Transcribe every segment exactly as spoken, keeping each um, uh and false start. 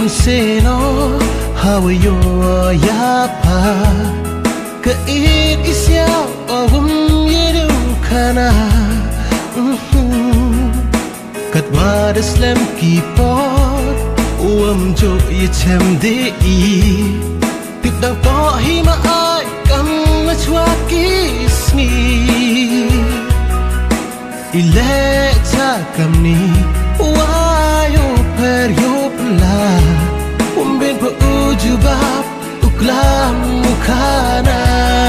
seno hawayo yapa keid isya ogum yedu kana katwada slam kipot uam jo yechem dei tidang to hima ai kam lachwa kismi ile cha kamni wayo per yo pla umben po ujubab uklam mukana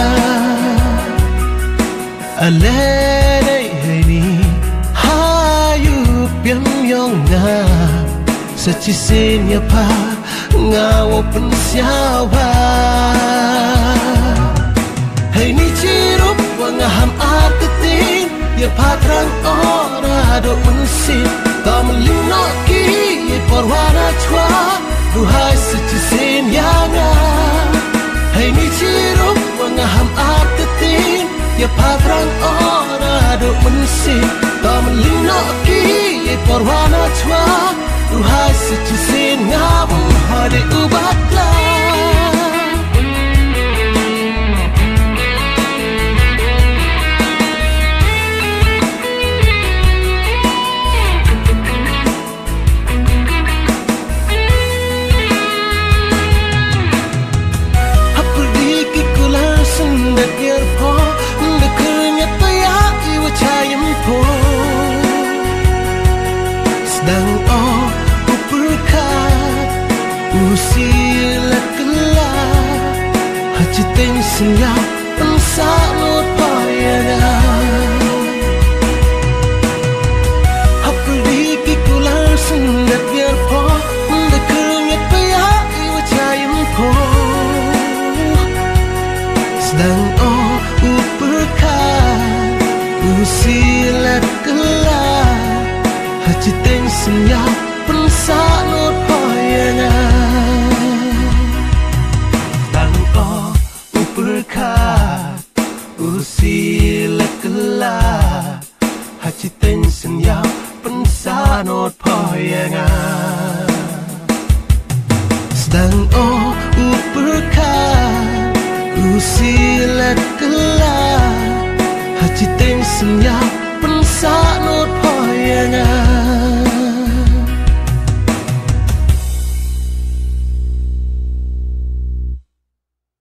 alene heni hayu piam yong na sa chisenya pa ngawo pensiawa hey ni chirup wangaham atetin ya patrang ora do mensit tam linoki porwana chwa duhai sa chisenya nga hey ni chirup wangaham atetin ya patrang ora do mensit tam linoki porwana chwa duhai sa chisenya hade ubatla hapdiki kula sendak yerpo ndeknya taya iwa chayam po sedang oh usila kala haji teng senya pensalut payana hapdiki kula sendak yerpo ndeknya taya iwa chayam po sedang oh uperkat usila kala haji teng senya pensalut payana usila kala haji ten senya pensanot payanga sedang oh uperkat usila kala haji ten senya pensanot payanga